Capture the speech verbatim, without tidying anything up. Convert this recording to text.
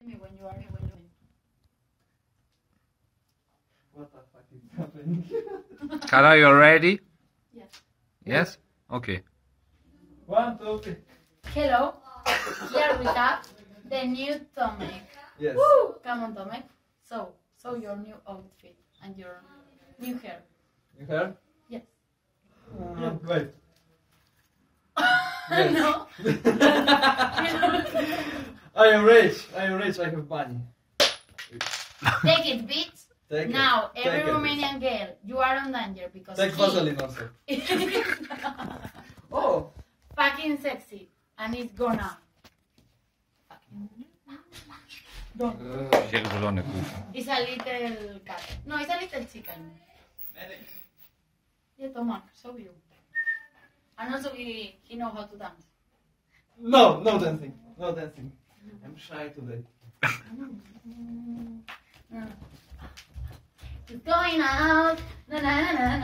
Me when you are when you What the fuck is happening? Cara, you ready? Yes. Yes? Okay. One, two, three. Hello. Here we have the new Tomek. Yes. Woo! Come on, Tomek. So, so your new outfit and your new hair. You heard? Yes. Uh, wait. Yes. No. I am rich. I am rich. I have money. Take it, bitch. Take Now, it. every Take it. Romanian girl, you are on danger because Take he Vaseline also. is Oh. fucking sexy and it's gonna don't. Pierdolony kurwa. It's a little cat. No, it's a little chicken. Yeah, Tomek, so you. And also he, he know how to dance. No, no dancing. No dancing. I'm shy today. It's going out. Na na na na